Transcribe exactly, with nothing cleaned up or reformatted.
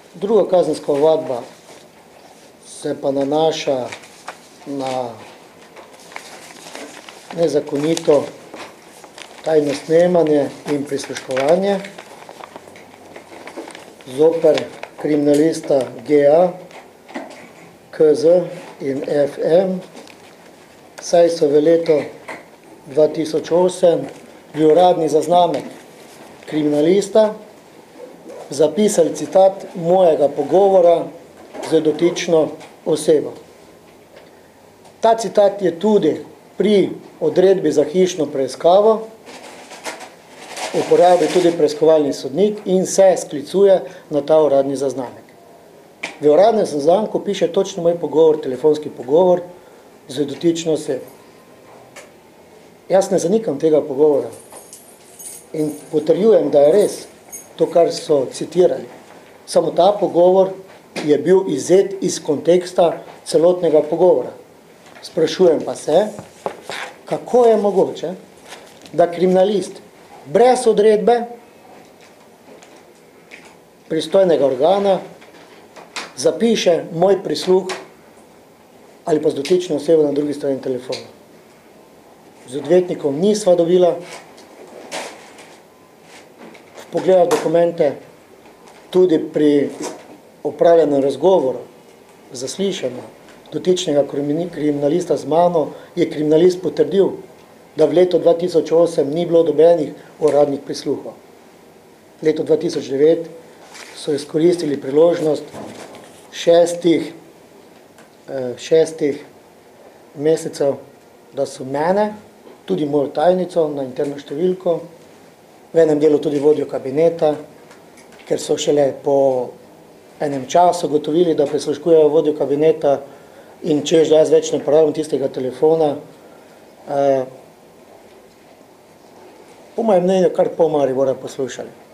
Druga kazenska ovadba se pa nanaša na nezakonito tajno snemanje in prisluškovanje zoper kriminalista G A, K Z in F M, saj so v letu dva tisoč osem v uradni zaznamek kriminalista zapisali citat mojega pogovora z dotično osebo. Ta citat je tudi pri odredbi za hišno preiskavo uporabil tudi preiskovalni sodnik in se sklicuje na ta uradni zaznamek. V uradnem zaznamku piše točno moj pogovor, telefonski pogovor z dotično osebo. Jaz ne zanikam tega pogovora in potrjujem, da je res to, kar so citirali. Samo ta pogovor je bil izvzet iz konteksta celotnega pogovora. Sprašujem pa se, kako je mogoče, da kriminalist brez odredbe pristojnega organa zapiše moj prisluh ali pa z dotično osebo na drugi strani telefona. Z odvetnikom nisva dobila vpogleda dokumente, tudi pri opravljenem razgovoru, zaslišanju dotičnega kriminalista z mano, je kriminalist potrdil, da v letu dva tisoč osem ni bilo dobenih uradnih prisluhov. V letu dva tisoč devet so izkoristili priložnost šestih, šestih mesecev, da so mene, tudi mojo tajnico na interno številko, v enem delu tudi vodjo kabineta, ker so šele po enem času gotovili, da prisluškujejo vodjo kabineta in češ, da jaz več ne uporabljam tistega telefona. Po mojem mnenju kar pol Maribora poslušali.